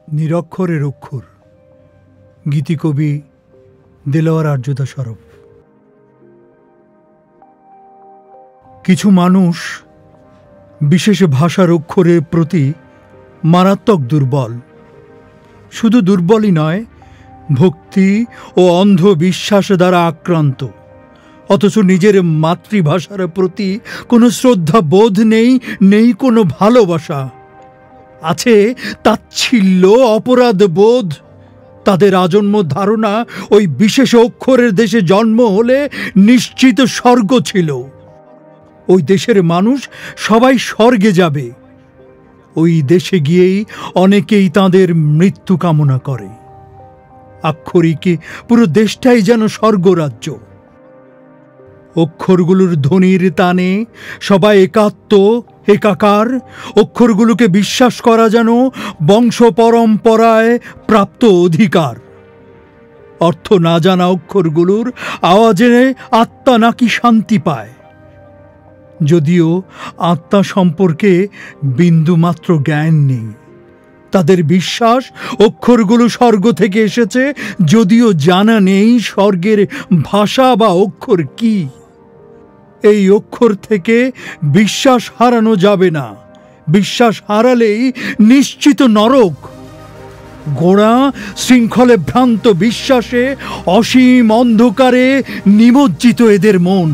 নিরক্ষরের অক্ষর। গীতিকবি দেলোয়ার আর্যদা সরফ। কিছু মানুষ বিশেষ ভাষার অক্ষরের প্রতি মারাত্মক দুর্বল। শুধু দুর্বলই নয়, ভক্তি ও অন্ধবিশ্বাস দ্বারা আক্রান্ত। অথচ নিজের মাতৃভাষার প্রতি কোনো শ্রদ্ধা বোধ নেই, নেই কোনো ভালোবাসা। আছে তাচ্ছিল্য, অপরাধ বোধ। তাদের আজন্ম ধারণা ওই বিশেষ অক্ষরের দেশে জন্ম হলে নিশ্চিত স্বর্গ ছিল। ওই দেশের মানুষ সবাই স্বর্গে যাবে। ওই দেশে গিয়েই অনেকেই তাদের মৃত্যু কামনা করে। আক্ষরিকে পুরো দেশটাই যেন স্বর্গরাজ্য। অক্ষরগুলোর ধ্বনির টানে সবাই একাত্ম, একাকার। অক্ষরগুলোকে বিশ্বাস করা যেন বংশ পরম্পরায় প্রাপ্ত অধিকার। অর্থ না জানা অক্ষরগুলোর আওয়াজে আত্মা নাকি শান্তি পায়। যদিও আত্মা সম্পর্কে বিন্দুমাত্র জ্ঞান নেই। তাদের বিশ্বাস অক্ষরগুলো স্বর্গ থেকে এসেছে, যদিও জানা নেই স্বর্গের ভাষা বা অক্ষর কি। এই অক্ষর থেকে বিশ্বাস হারানো যাবে না। বিশ্বাস হারালেই নিশ্চিত নরক। গোড়া শৃঙ্খলে ভ্রান্ত বিশ্বাসে অসীম অন্ধকারে নিমজ্জিত এদের মন।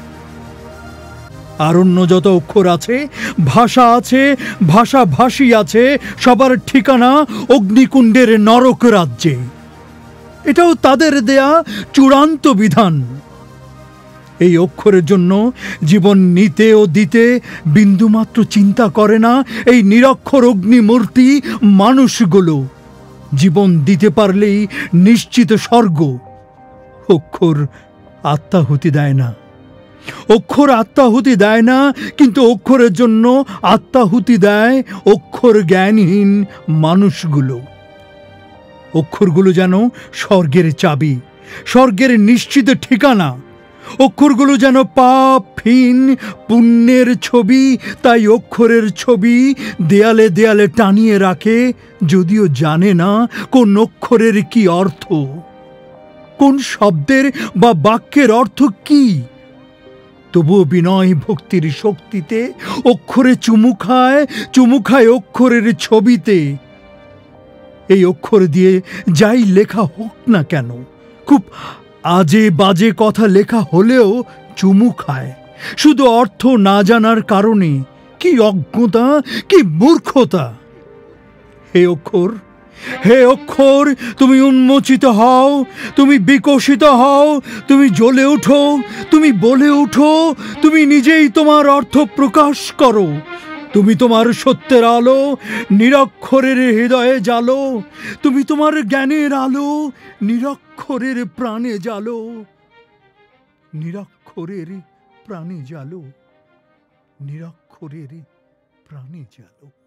আরণ্য যত অক্ষর আছে, ভাষা আছে, ভাষাভাষী আছে, সবার ঠিকানা অগ্নিকুণ্ডের নরক রাজ্যে। এটাও তাদের দেয়া চূড়ান্ত বিধান। এই অক্ষরের জন্য জীবন নিতে ও দিতে বিন্দুমাত্র চিন্তা করে না এই নিরক্ষর অগ্নিমূর্তি মানুষগুলো। জীবন দিতে পারলেই নিশ্চিত স্বর্গ। অক্ষর আত্মাহুতি দেয় না। অক্ষর আত্মাহুতি দেয় না, কিন্তু অক্ষরের জন্য আত্মাহুতি দেয় অক্ষর জ্ঞানহীন মানুষগুলো। অক্ষরগুলো যেন স্বর্গের চাবি, স্বর্গের নিশ্চিত ঠিকানা। অক্ষরগুলো যেন পাপহীন পুণ্যের ছবি। তাই অক্ষরের ছবি দেয়ালে দেয়ালে টানিয়ে রাখে, যদিও জানে না কোন অক্ষরের কি অর্থ, কোন শব্দের বা বাক্যের অর্থ কি। তবুও বিনয় ভক্তির শক্তিতে অক্ষরে চুমু খায় অক্ষরের ছবিতে। এই অক্ষর দিয়ে যাই লেখা হোক না কেন, খুব আজে বাজে কথা লেখা হলেও চুমু খায়, শুধু অর্থ না জানার কারণে। কি অজ্ঞতা, কি মূর্খতা! হে অক্ষর, হে অক্ষর, তুমি উন্মোচিত হও, তুমি বিকশিত হও, তুমি জ্বলে উঠো, তুমি বলে উঠো। তুমি নিজেই তোমার অর্থ প্রকাশ করো। তুমি তোমার সত্যের আলো, নিরক্ষরের হৃদয়ে জ্বালো। তুমি তোমার জ্ঞানের আলো, নিরক্ষরের প্রাণে জ্বালো। নিরক্ষরের প্রাণে জ্বালো, নিরক্ষরের প্রাণে জ্বালো।